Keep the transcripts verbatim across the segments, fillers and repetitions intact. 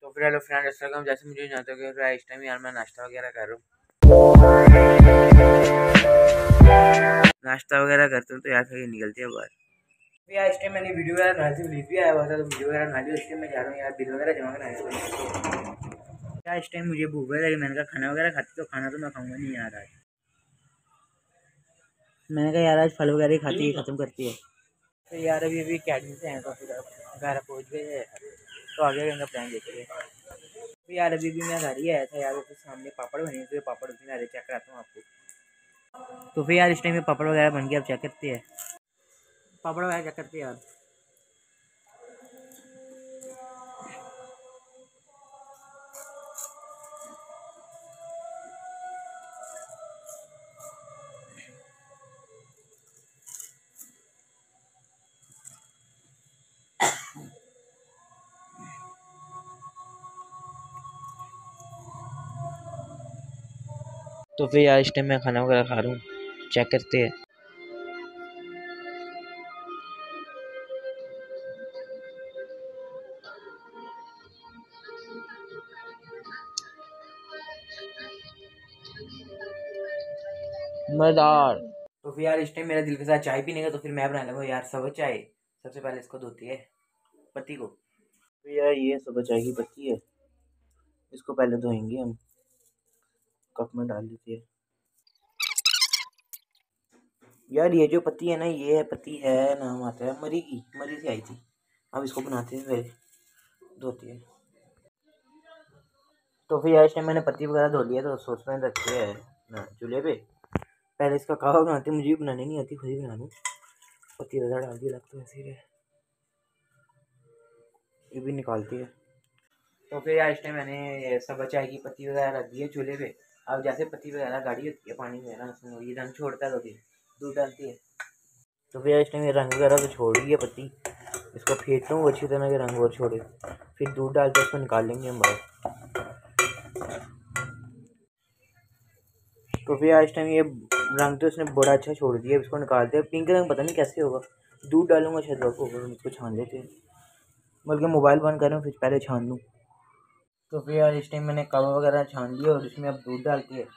तो फिर hello friend, अस्सलाम। जैसे मुझे जानते हो कि इस टाइम यार मैं नाश्ता वगैरह कर रहा हूँ, नाश्ता वगैरह करता हूँ तो यार फिर निकलती है बाहर। तो यार इस टाइम मैंने वीडियो वगैरह बना ली, भी आया हुआ था तो वीडियो वगैरह बना ली। इस टाइम मैं जा रहा हूँ यार बिल वगैरह जमा कराया। यार इस टाइम मुझे भूख लगी, मैंने कहा खाना वगैरह खाती, तो खाना तो मैं खाऊंगा नहीं यार आज। मैंने कहा यार आज फल वगैरह ही खाती है, ख़त्म करती है। तो यार अभी अभी अकेडमी से हैं तो फिर घर पहुँच गए, तो आगे का प्लान देखते हैं। तो यार अभी भी मैं घर ही आया था यार, फिर सामने पापड़ बने, तो पापड़ उतने आ रहे, चेक कराता हूँ आपको। तो फिर यार इस टाइम में पापड़ वगैरह बन गया, अब चेक करते हैं पापड़ वगैरह चेक करते हैं यार। तो फिर यार इस टाइम मैं खाना वगैरह खा रहा हूँ, चेक करते हैं। मजेदार। तो फिर यार इस टाइम मेरा दिल के साथ चाय पीने का, तो फिर मैं बना लूँगा यार सब चाय। सबसे पहले इसको धोती है पत्ती को। तो यार ये सब चाय की पत्ती है, इसको पहले धोएंगे हम, कप में डाल देते हैं। यार ये जो पत्ती है ना, ये पत्ती है, नाम आता है मरी की, मरी से आई थी। अब इसको बनाते हैं, पहले धोती है। तो फिर यार इस टाइम मैंने पत्ती वगैरह धो लिया, तो सॉस पैन रखते हैं चूल्हे पे। पहले इसका कहवा बनाते हैं, मुझे भी बनाने नहीं आती, खुद ही बना लूँ। पत्ती वगैरह डाल दी, लगता है ऐसे, ये भी निकालती है। तो फिर यार इस टाइम मैंने सब चाय की पत्ती वगैरह रख दी है चूल्हे पे। अब जैसे पत्ती वगैरह गाढ़ी होती है पानी में ना, उसमें ये रंग छोड़ता है, तो फिर दूध डालती है। तो फिर यार इस टाइम ये रंग वगैरह तो छोड़ रही है पत्ती, इसको फेंटता हूँ अच्छी तरह के रंग और छोड़े, फिर दूध डाल के उसको निकाल लेंगे हम बाहर। तो फिर यार इस टाइम ये रंग तो इसने बड़ा अच्छा छोड़ दिया, इसको निकालते हैं। पिंक रंग पता नहीं कैसे होगा, दूध डालूंगा शायद होगा, इसको छान लेते हैं। बल्कि मोबाइल बंद कर रहा हूँ, फिर पहले छान लूँ। तो फिर यार इस टाइम मैंने कवा वगैरह छान लिया और इसमें अब दूध डालती है।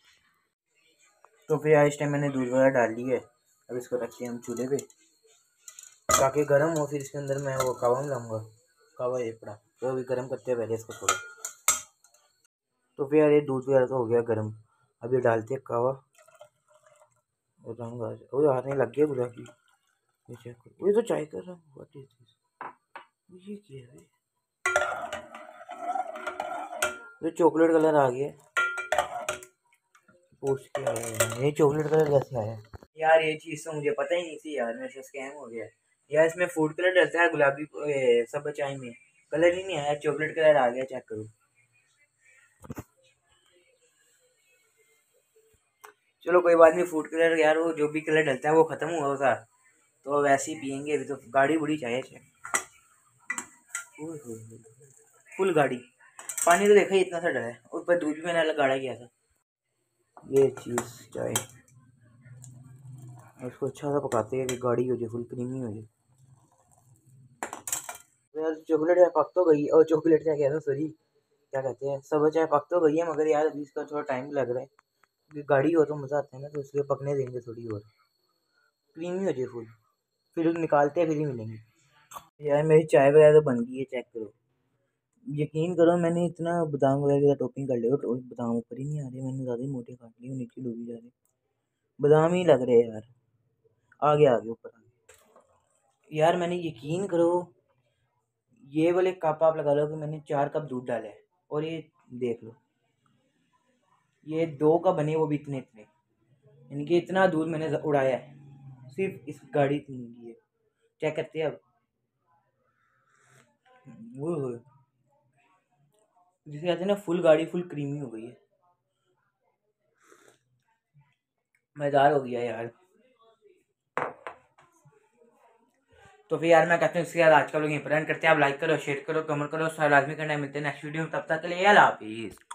तो फिर यार इस टाइम मैंने दूध वगैरह डाल ली है, अब इसको रखते हैं हम चूल्हे पे ताकि गर्म हो, फिर इसके अंदर मैं वो कवा मिलाऊंगा। कवा ये पड़ा, तो अभी गर्म करते हैं पहले इसको थोड़ा। तो फिर यार ये दूध वगैरह तो हो गया गर्म, अब ये डालते हैं कवा और रंग आ जाए। वो हाथ में लग गया गुलाबी, ये चेक करो, ये तो चाय कर रहा हूँ, ये क्या है, ये चॉकलेट कलर आ गया। पूछ के आया ये चॉकलेट कलर कैसे आया यार, ये चीज़ तो मुझे पता ही नहीं थी यार, मेरे से स्कैम हो गया यार। इसमें फूड कलर डलता है गुलाबी, सब चाय में कलर ही नहीं आया, चॉकलेट कलर आ गया, चेक करो। चलो कोई बात नहीं, फूड कलर यार वो जो भी कलर डलता है वो ख़त्म हुआ था, तो वैसे ही पियेंगे। अभी तो गाड़ी बुढ़ी चाहिए, फुल गाड़ी। पानी तो देखा ही इतना सा डरा है, ऊपर दूध भी मैंने गाढ़ा किया था। ये चीज़ चाय इसको अच्छा सा पकाते हैं कि गाढ़ी हो जाए, फुल क्रीमी हो जाए। यार चॉकलेट है पक तो गई, और चॉकलेट क्या कहते हैं, सॉरी क्या कहते हैं, सब चाय पक तो गई है, मगर यार अभी इसका थोड़ा टाइम लग रहा है क्योंकि गाढ़ी हो तो मज़ा आता है ना, तो इसलिए पकने देंगे थोड़ी और, क्रीमी हो जाए फुल, फिर निकालते हैं, फिर ही मिलेंगे। यार मेरी चाय वगैरह तो बन गई है, चेक करो। यकीन करो मैंने इतना बादाम वगैरह का टॉपिंग कर लिया, तो बादाम ऊपर ही नहीं आ रहे, मैंने ज़्यादा ही मोटे काट लिए, नीचे डूबी जा रहे, बादाम ही लग रहे हैं यार। आगे आगे ऊपर आगे यार, मैंने यकीन करो ये वाले कप आप लगा लो कि मैंने चार कप दूध डाला है, और ये देख लो ये दो कप बने, वो भी इतने इतने, यानी कि इतना दूध मैंने उड़ाया है सिर्फ इस गाड़ी की है। चेक करते हैं अब, वो जिसे कहते हैं ना फुल गाड़ी फुल क्रीमी हो गई है, मज़ेदार हो गया यार। तो फिर यार मैं कहता हूँ इसके बाद आज का लोग इंपॉर्टेंट करते हैं, आप लाइक करो, शेयर करो, कमेंट करो, सब लाजमी करना है। मिलते हैं नेक्स्ट वीडियो में, तब तक के लिए अल्लाह हाफिज़।